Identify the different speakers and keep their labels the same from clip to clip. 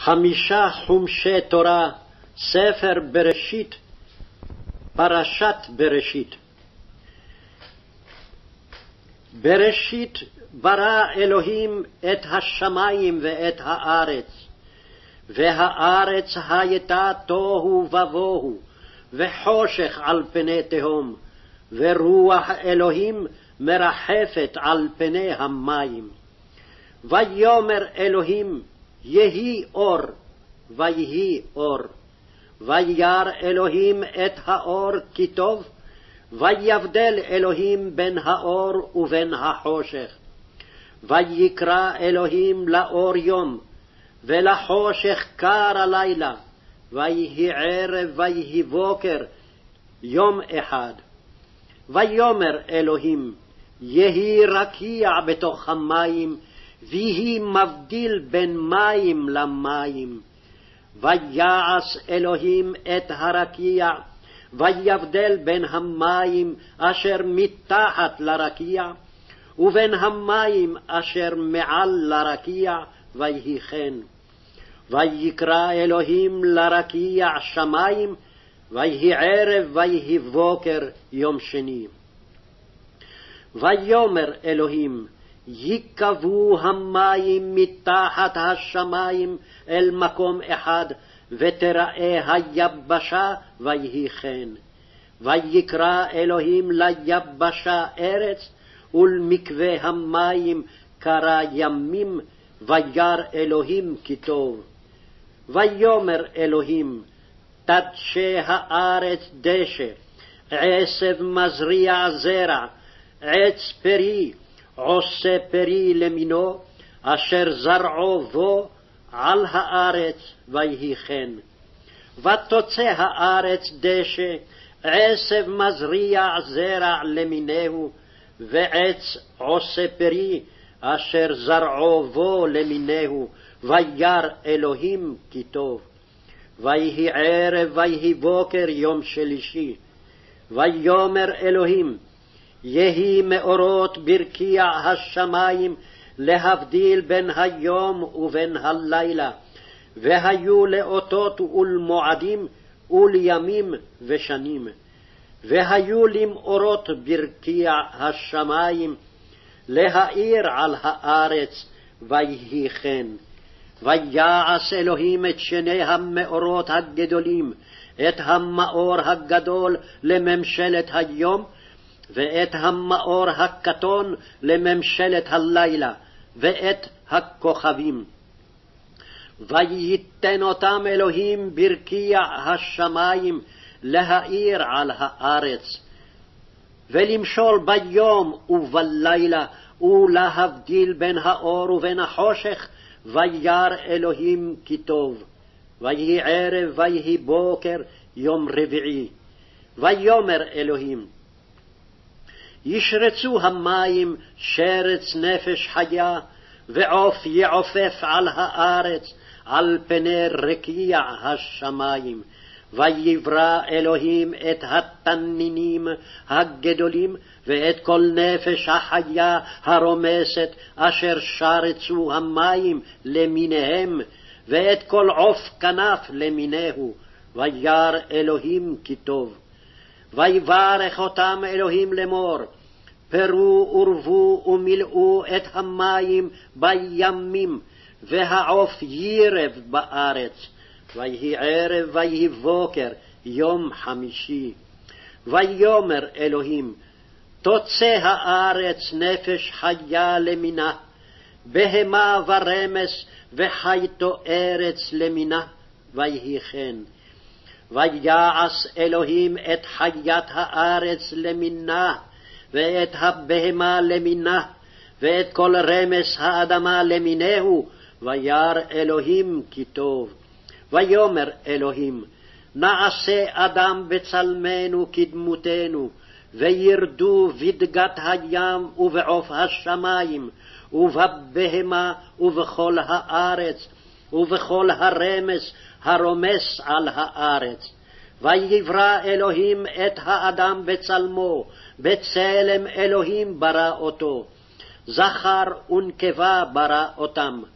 Speaker 1: 5 חומשי תורה, ספר בראשית, פרשת בראשית. בראשית ברא אלוהים את השמיים ואת הארץ, והארץ הייתה תוהו ובוהו, וחושך על פני תהום, ורוח אלוהים מרחפת על פני המים. ויאמר אלוהים, יהי אור, ויהי אור. וירא אלוהים את האור כי טוב, ויבדל אלוהים בין האור ובין החושך. ויקרא אלוהים לאור יום, ולחושך קר הלילה, ויהי ערב ויהי בוקר, יום אחד. ויאמר אלוהים, יהי רקיע בתוך המים, ויהי מבדיל בין מים למים. ויעש אלוהים את הרקיע, ויבדל בין המים אשר מתחת לרקיע, ובין המים אשר מעל לרקיע, ויהי כן. ויקרא אלוהים לרקיע שמים, ויהי ערב ויהי בוקר, יום שני. ויאמר אלוהים, יקבעו המים מתחת השמיים אל מקום אחד, ותראה היבשה, ויהי כן. ויקרא אלוהים ליבשה ארץ, ולמקווה המים קרא ימים, וירא אלוהים כי טוב. ויאמר אלוהים, תדשה הארץ דשא, עשב מזריע זרע, עץ פרי, עושה פרי למינו, אשר זרעו בו על הארץ, ויהי כן. ותוצא הארץ דשא, עשב מזריע זרע למינהו, ועץ עושה פרי, אשר זרעו בו למינהו, וירא אלוהים כי טוב. ויהי ערב ויהי בוקר, יום שלישי. ויאמר אלוהים, יהי מאורות ברקיע השמיים, להבדיל בין היום ובין הלילה, והיו לאותות ולמועדים ולימים ושנים. והיו למאורות ברקיע השמיים, להאיר על הארץ, ויהי כן. ויעש אלוהים את שני המאורות הגדולים, את המאור הגדול לממשלת היום, ואת המאור הקטון לממשלת הלילה, ואת הכוכבים. וייתן אותם אלוהים ברקיע השמיים, להאיר על הארץ, ולמשול ביום ובלילה, ולהבדיל בין האור ובין החושך, וירא אלוהים כי טוב. ויהי ערב ויהי בוקר, יום רביעי. ויאמר אלוהים, ישרצו המים שרץ נפש חיה, ועוף יעופף על הארץ, על פני רקיע השמיים. ויברא אלוהים את התנינים הגדולים, ואת כל נפש החיה הרומסת, אשר שרצו המים למיניהם, ואת כל עוף כנף למינהו, וירא אלוהים כי טוב. ויברך אותם אלוהים לאמור, פרו ורבו ומילאו את המים בימים, והעוף יירב בארץ. ויהי ערב ויהי בוקר, יום חמישי. ויאמר אלוהים, תוצא הארץ נפש חיה למינה, בהמה ורמס וחי תוערץ למינה, ויהי כן. ויעש אלוהים את חיית הארץ למינה, ואת הבהמה למינה, ואת כל רמס האדמה למינהו, וירא אלוהים כי טוב. ויאמר אלוהים, נעשה אדם בצלמנו כדמותנו, וירדו בדגת הים ובעוף השמיים, ובבהמה ובכל הארץ, ובכל הרמס הרומס על הארץ. ויברא אלוהים את האדם בצלמו, בצלם אלוהים ברא אותו, זכר ונקבה ברא אותם.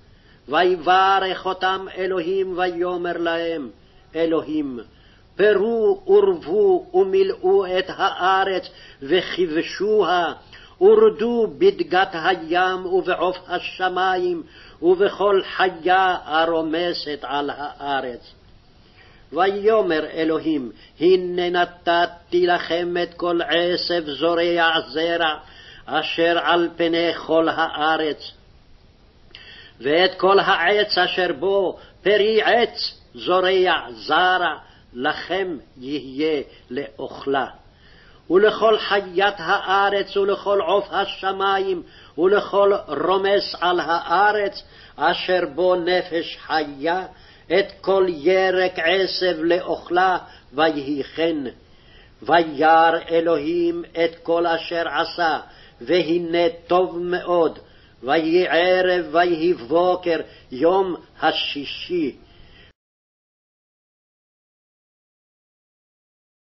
Speaker 1: ויברך אותם אלוהים ויאמר להם, אלוהים, פרו ורבו ומילאו את הארץ וכבשוה, ורדו בדגת הים ובעוף השמים ובכל חיה הרומסת על הארץ. ויאמר אלוהים, הנה נתתי לכם את כל עשב זורע זרע אשר על פני כל הארץ, ואת כל העץ אשר בו פרי עץ זורע זרע לכם יהיה לאוכלה. ולכל חיית הארץ ולכל עוף השמים ולכל רומס על הארץ אשר בו נפש חיה, את כל ירק עשב לאוכלה, ויהי כן. וירא אלוהים את כל אשר עשה, והנה טוב מאוד. ויהי ערב ויהי בוקר יום השישי.